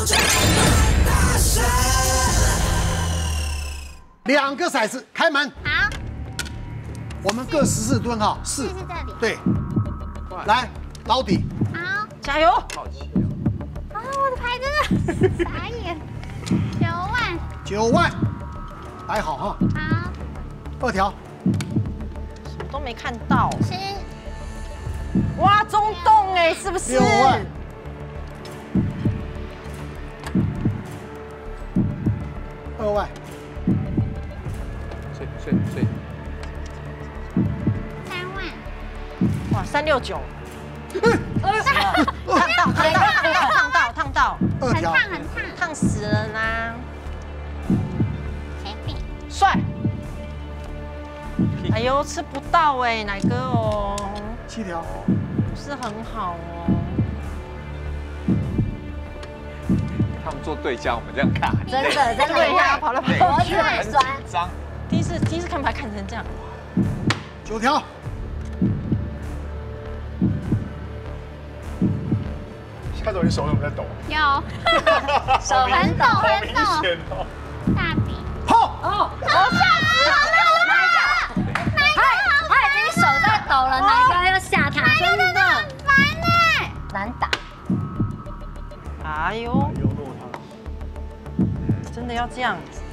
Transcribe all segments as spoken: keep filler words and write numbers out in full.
两个骰子开门。 好， 我们各十四吨哈，四是这里。 对，来捞底。 好， 加油！ 啊，我的牌真的傻眼，九万。 九万，摆好哈。 好， 二条。 什么都没看到。 十。 哇，中洞哎，是不是？ 六万。二万。 睡睡睡。 三万。 哇，三六九。烫到，烫到，烫到，烫到。 二条。 很烫，很烫。 烫死人啦！ 前面。 帅。哎呦，吃不到哎，奶哥哦。 七条。 不是很好哦。 他们做对家，我们这样看， 真的真的对呀，跑来跑去， 很酸。 脏。 第一次第一次看牌看成这样。 九条。 看到你手有没有在抖？ 有。 手很抖， 很明显哦。 大笔。 好。 哦，我吓死了！哪一个？他他已经手在抖了，哪一个要吓他？真的很烦哎。 难打。 哎呦， 有落他。 真的要这样子？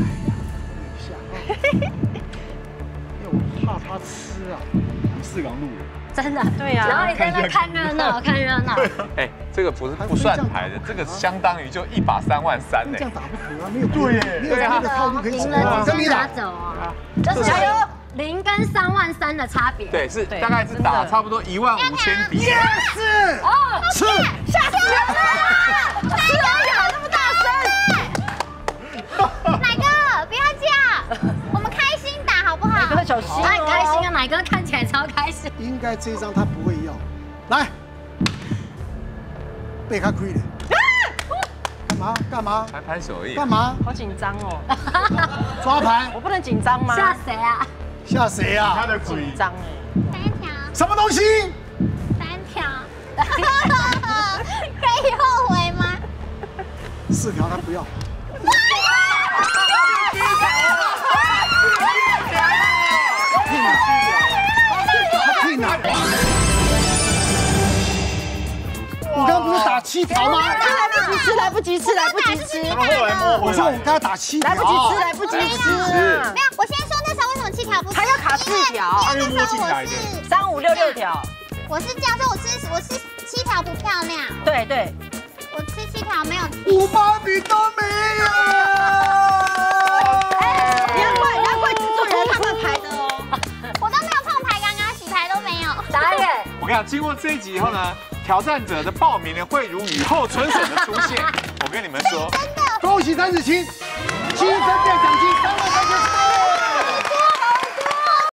因为我怕他吃啊，四港路人。 真的。 对呀。 然后你在那看热闹，看热闹。 哎，这个不是不算牌的，这个相当于就一把三万三呢这。样打不可啊，没有对耶没有那个套路可以走赢了啊。 直接拿跟你打， 走哦，就是有零跟三万三的差别。 对，是对大概是打真的差不多一万五千比。 是哦， 吃。 吓死人了！ 哪个喊那么大声？哪个？不要这样，我们开心打好不好？ 哥小心他很开心哦。 啊，奶哥看起来超开心。 应该这一张他不会要。来，被他亏了。干嘛？干嘛？ 拍拍手而已。 干嘛？ 好紧张哦， 抓盘我不能紧张吗？ 吓谁啊？ 吓谁啊？ 他的鬼紧张哎。 三条， 什么东西？ 三条，可以后悔吗？ 四条他不要。他退哪？我刚刚不是打七条吗？ 来不及吃，来不及吃，来不及吃， 他们后来摸回来我说我刚。才打七条。 来不及吃，来不及吃啊！ 没有，我先说那时候为什么七条不吃？ 他要卡四条因为因为那时候我是三五六六条， 我是这样说，我吃我吃七条不漂亮， 对对， 我吃七条没有。 五八比都没有。 难怪难怪制作人他们排的哦。 我都没有碰牌，刚刚洗牌都没有。 打脸。 我跟你讲，经过这一集以后呢，挑战者的报名呢会如雨后春笋的出现。我跟你们说， 恭喜三十七，积分变奖金三万